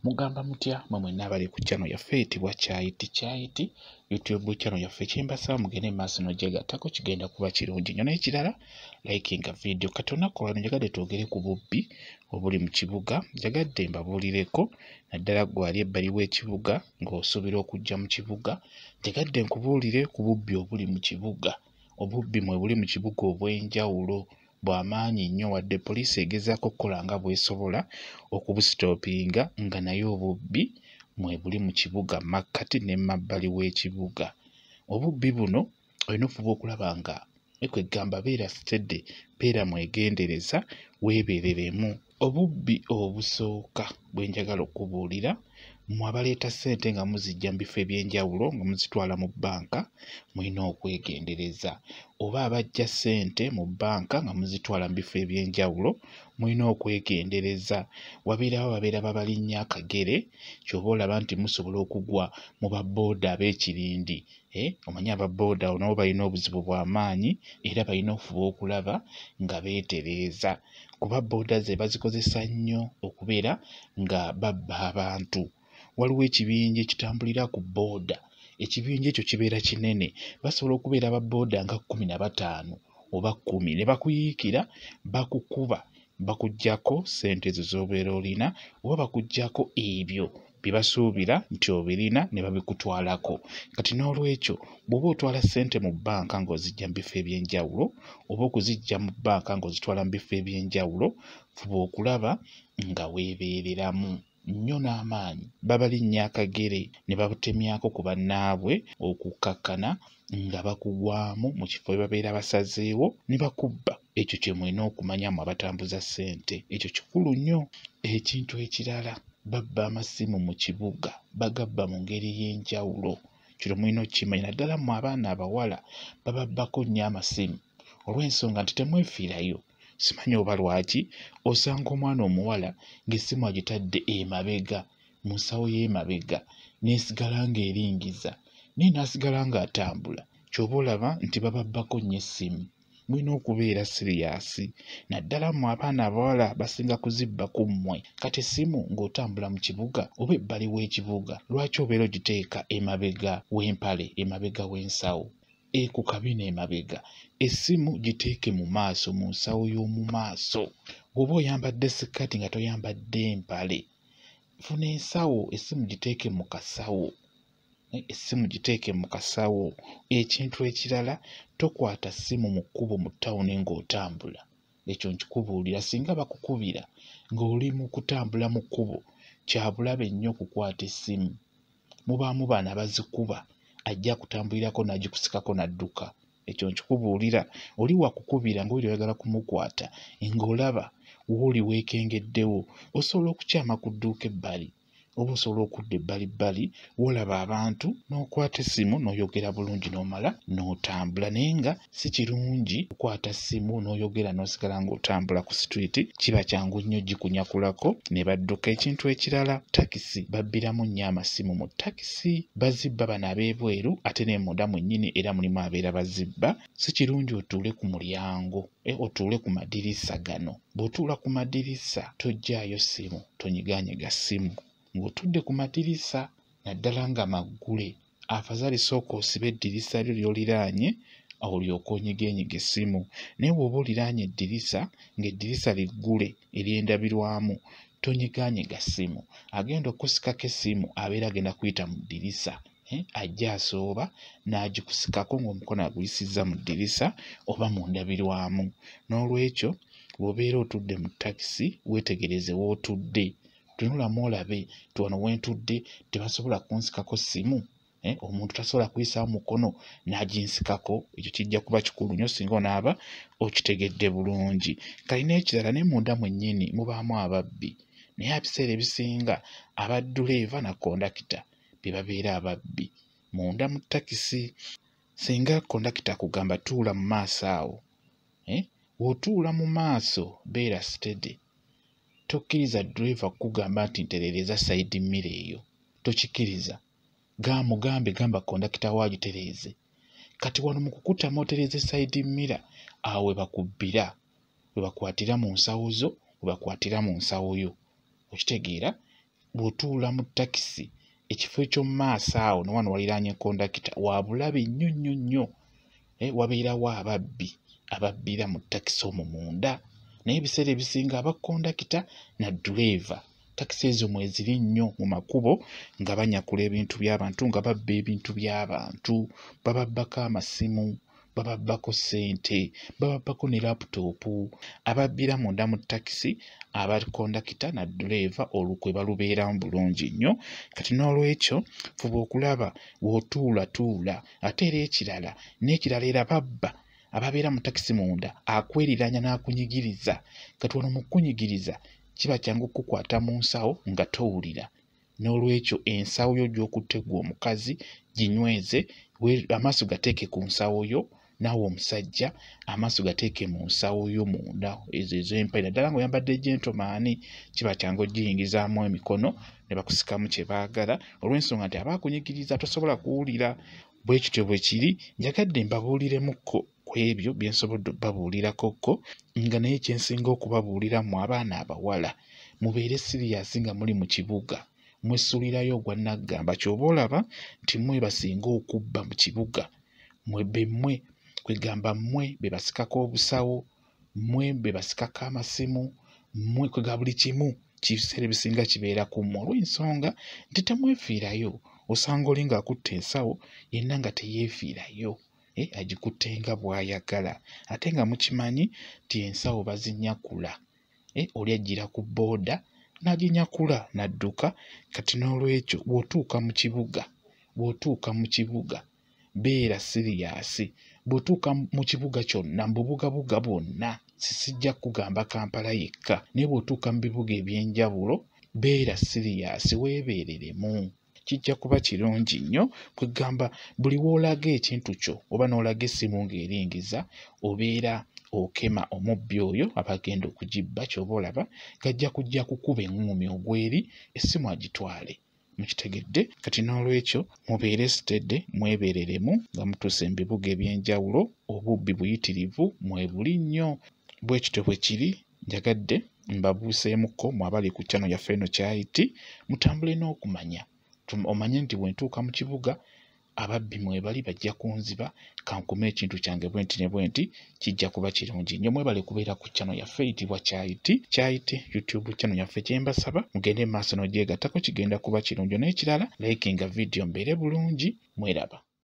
Mugamba mutya mwe nabali ku channel yaffe etibwa Kyayiti YouTube channel yaffe kyembasaba mugende maaso nojegattako kigenda kuba kirungi nnyo n'ekirala likinga video katona ko njagadde twogere ku bubbi obuli mu kibuga njagadde mbabuulireko naddala gwali ebbali w'ekibuga ng'osuubira okujja mu kibuga njagadde nkubuulire ku bubbi obuli mu kibuga obubbi mwe buli mu kibuga obw'enjawulo bw'amaanyi nnyo wadde poliisi egezaako okukola nga bw'esobola okubusitoopinga nga naye obubbi mwe buli mu kibuga makkati n'emabbali w'ekibuga. Obubbi buno olina okufuba okulaba nga ekwegamba beera steady, beera mwegendereza, weebereremu. Obubbi obusooka bwe njagala okubuulira mmwe abaleeta ssente nga muzijja mu bifo eby'enjawulo nga muzitwala mu bbanka mulina okwegendereza, oba abajja ssente mu bbanka nga muzitwala mu bifo eby'enjawulo mulina okwegendereza. Wabeerawo babeera babalinnya akagere ky'oba olaba nti musobola okugwa mu babbooda ab'ekirindi. Omanyi ababbooda nabo balina obuzibu bw'amaanyi era balina okufuba okulaba nga beetereeza kuba bbooda ze bazikozesa nnyo okubeera nga babba abantu. Waliwo ekibinja ekitambulira ku bbooda, ekibinja ekyo kibeera kinene, basobola okubeera babbooda nga 15 oba 10 ne bakuyiikira bakukuba bakuggyako ssente ezo z'obeera olina oba bakuggyako ebyo bye basuubira nti obirina ne babikutwalako. Kati n'olwekyo bw'oba otwala ssente mu bbanka ng'ozijja mu bifo eby'enjawulo oba okuzijja mu bbanka ng'ozitwala mu bifo eby'enjawulo fuba okulaba nga weebeereramu nnyo n'amaanyi. Babalinnya akagere ne babutemyako ku bannaabwe okukkakkana nga bakugwamu mu kifo we babeera basazeewo ne bakubba. Ekyo kye mulina okumanya mu abatambuza ssente, ekyo kikulu nnyo. Ekintu ekirala babba amasimu mu kibuga, bagabba mu ngeri y'enjawulo. Kino mulina okukimanya naddala mu abaana abawala bababbako nnyo amasimu olw'ensonga nti temwefiirayo. Simanyi oba lwaki osanga omwana omuwala ng'essimu agitadde emabega mu nsawo y'emabega n'esigala ng'eringiza naye n'asigala ng'atambula, ky'oba olaba nti bababbako nnyo essimu. Mulina okubeera siriyasi naddala mu abaana abawala basinga kuzibba ku mmwe. Kati essimu ng'otambula mu kibuga oba ebbali w'ekibuga lwaki obeera ogiteeka emabega w'empale, emabega w'ensawo, ku kabina emabega? Essimu giteeke mu maaso, mu nsawo y'omu maaso. Bw'oba oyambadde sikaati nga toyambadde mpale, funa ensawo, essimu giteeke mu kasawo. Essimu giteeke mu kasawo. Ekintu ekirala, tokwata ssimu mu kkubo mu ttawuni ng'otambula. Ekyo nkikubuulira, singa bakukubira ng'oli mu kutambula mu kkubo, kya bulabe nnyo okukwata essimu. Mubaamu bano abazikuba ajja kutambulirako n'agikusikako n'adduka. Ekyo nkikubuulira, oli wakukubira ng'oli oyagala kumukwata ng'olaba w'oli weekengeddewo, osobola okukyama ku dduuka ebbali oba osobola okudda ebbalibbali w'olaba abantu n'okwata essimu n'oyogera bulungi n'omala n'otambula. Naye nga si kirungi okukwata essimu n'oyogera n'osigala ng'otambula ku street, kiba kyangu nnyo gikunyakulako ne badduka. Ekintu ekirala, takisi babbiramu nnyo amasimu mu takisi. Bazibba bano ab'ebweru ate ne munda mwennyini era mulimu abeera bazibba. Si kirungi otuule ku mulyango, otuule ku madirisa gano. Bw'otuula ku madirisa tojjaayo ssimu, tonyigaanyiga ssimu ng'otudde ku madirisa naddala nga maggule. Afadhali sooka osibe eddirisa lyo ly'oliraanye olyoke onyigeenyiga essimu. Naye bw'oba oliraanye eddirisa ng'eddirisa liggule ery'endabirwamu, tonyigaanyiga ssimu. Agenda okusikako essimu abeera agenda kuyita mu ddirisa, ajja asooba n'agikusikako ng'omukono aguyisizza mu ddirisa oba mu ndabirwamu. N'olwekyo bw'obeera otudde mu takisi weetegereze w'otudde, tunulamu olabe nti wano wentudde tebasobola kunsikako ssimu. Omuntu tasobola kuyisaamu mukono n'aginsikako. Ekyo kijja kuba kikulu nnyo singa onaaba okitegedde bulungi. Kalina ekirala, ne munda mwennyini mubaamu ababbi, naye ebiseera ebisinga abadduleeva na kondakita be babeera ababbi munda mu takisi. Singa kondakita akugamba tuula mu maaso awo, bw'otuula mu maaso beera steady. Tokkiriza driver kugamba nti ntereereza side mirror eyo, tokikkiriza. Gamba kondakita waagitereeze. Kati wano mu kukutama otereeze side mirror, awo we bakubbira, we bakwatira mu nsawo zo, we bakwatira mu nsawo yo. Okitegeera? bw'otuula mu takisi ekifo eky'omu maaso awo ne wano waliraanye kondakita wa bulabe nnyo nnyo nnyo. Wabeerawo ababbi ababbira mu takisi omwo munda, naye ebiseera ebisinga abakondakita na duleeva takisi ezo mweziri nnyo mu makubo nga banyakula ebintu by'abantu, nga babba ebintu by'abantu, bababbako amasimu, bababbako ssente, bababbako ne laputopu. Ababbira munda mu takisi abakondakita na duleeva olukwe balubeeramu bulungi nnyo. Kati n'olwekyo fuba okulaba w'otuula tuula. Ate era n'ekirala era babba ababeera mu takisi munda akweriranya n'akunyigiriza. Kati wano mu kunyigiriza kiba kyangu okukukwata mu nsawo nga towulira. N'olwekyo ensawo yo gy'okutte ggwe omukazi ginyweze, amaaso gateeke ku nsawo yo, naawe omusajja amaaso gateeke mu nsawo yo munda ezo ez'empale. Naddala ng'oyambadde gentleman kiba kyangu ogiyingizaamu emikono ne bakusikamu kye baagala, olw'ensonga nti abaakunyigiriza tosobola kuwulira. Bwe kityo bwe kiri, njagadde mbabuuliremukko ku ebyo bye nsobodde obbabuulirakokko, nga naye kye nsinga okubabuulira mu abaana abawala mubeere siriyasi nga muli mu kibuga. Mwesuulirayo ogwa naggamba, ky'oba olaba nti mmwe basinga okubba mu kibuga. Mmwe kwegamba mmwe be basikako obusawo, mmwe be basikako amasimu, mmwe kwega buli kimu kiseera ebisinga kibeera ku mmwe, olw'ensonga nti temwefiirayo. Osanga oli ng'akutte ensawo yenna nga teyeefiirayo, agikutte nga bw'ayagala. Ate nga mukimanyi nti ensawo bazinyakula. Oli ajjira ku booda n'aginyakula n'adduka. Kati n'olwekyo bw'otuuka mu kibuga beera siriyasi. Bw'otuuka mu kibuga kyonna, mu bubugabuga bwonna, sijja kugamba Kampala yekka, naye bw'otuuka mu bibuga eby'enjawulo beera siriyasi, weebereremu. Kijja kuba kirungi nnyo. Kwegamba buli w'olaga ekintu kyo oba n'olaga essimu ng'eringiza, obeera okema omubbi oyo abagenda okugibba. Ky'oba olaba gajja kujja kukuba eŋŋuumi ogw'eri, essimu agitwale. Mukitegedde? Kati n'olwekyo mubeere sitedde, mwebereremu nga mutuuse mu bibuga eby'enjawulo. Obubbi buyitirivu, mwebuli nnyo. Bwe kityo bwe kiri, njagadde mbabuuseemukko mu abali ku channel yaffe eno Kyayiti, mutambule n'okumanya. Omanye nti bwe ntuuka mu kibuga ababbi mwebali bajja kunziba, kankume ekintu kyange bwe nti ne bwe nti, kijja kuba kirungi nnyo. Mwebale kubeera ku channel yaffe eyitibwa Kyayiti. Kyayiti YouTube channel yaffe, kye mbasaba mugende mu maaso n'ogyegattako, kigenda kuba kirungi. N'ekirala likinga video mbeere bulungi. Mweraba.